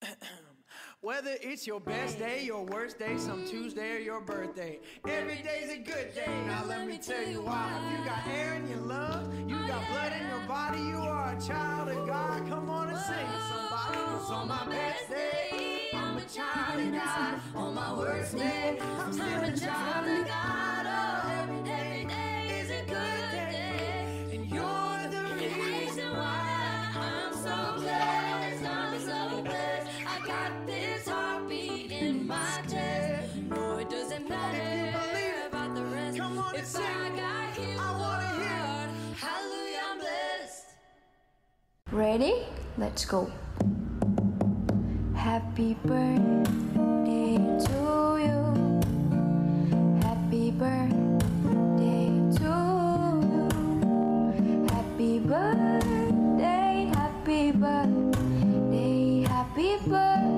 Whether it's your best day, your worst day, some Tuesday or your birthday, every day's a good day. Now let me tell you why. You got air in your lungs, you got blood in your body, you are a child of God. Come on and sing it, somebody. 'Cause on my best day, I'm a child of God. On my worst day, I'm still a child of God. Oh, every day is a good day, and you're the reason why I'm so blessed. I'm so blessed. I got this heartbeat in my chest. No, it doesn't matter about the rest. Come on and sing. I got you, I wanna hear. Hallelujah, I'm blessed. Ready? Let's go. Happy birthday to you. Happy birthday to you. Happy birthday, happy birthday, happy birthday.